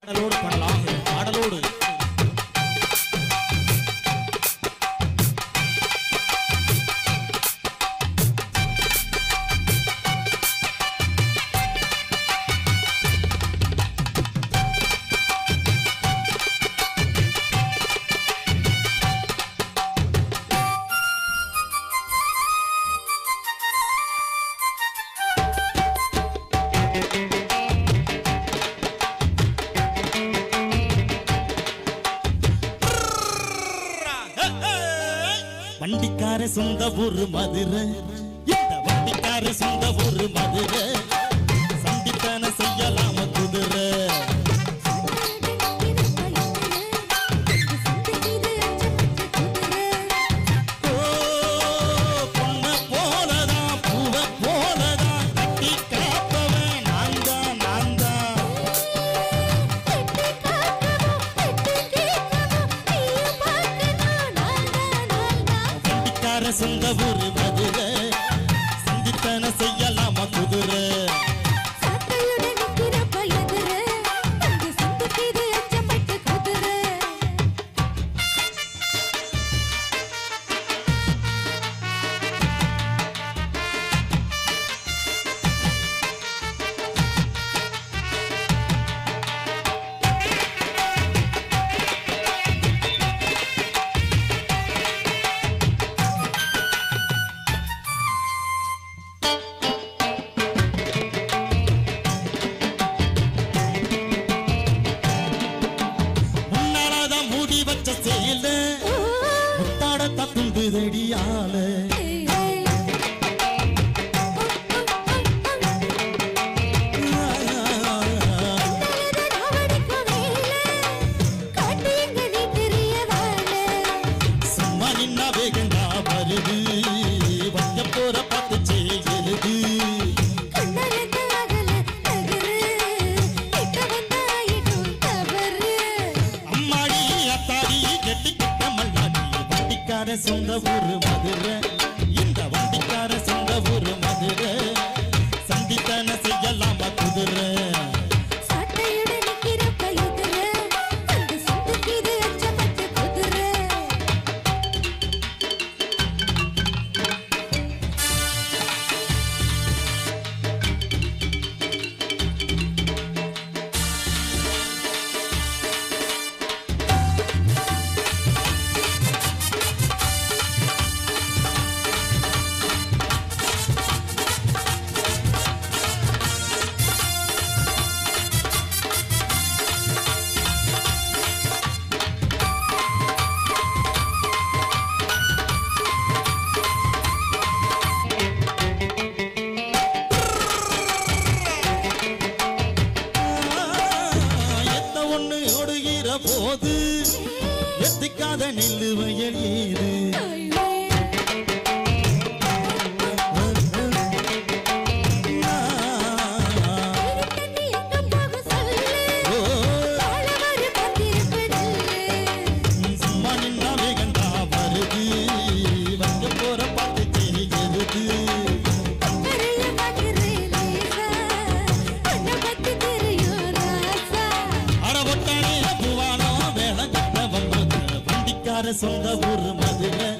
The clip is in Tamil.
பாடலோடு பண்ணலாம் பாடலோடு வண்டிக்கார சொந்த ஊரு மதுரை இந்த வண்டிக்கார சொந்த ஊரு மதுரை சண்டித்தன செய்யலாம குதிரை பொண்ண போலதான் பூவ போலதான் கட்டி காப்பவன் நான் தான் நான் தான் சொந்த ஊரு மதுரை சந்தித்தன செய்யலாமா குதிரை முத்தாட தத்துந்து தடியால சும்மா நின்னா வேகண்டா வருது வந்த போற பார்த்து செய்யுது சொந்த ஊரு மதுரை இந்த வண்டிக்கார சொந்த ஊரு மதுரை சந்தித்தன செய்யலாமா குதிரை போது எத்திக்காத நெல்லு வயல் ஏது சும்மா நின்னா வேகண்டா வருது வந்து போற பார்த்து தெரியுது சொந்த ஊரு மதுரை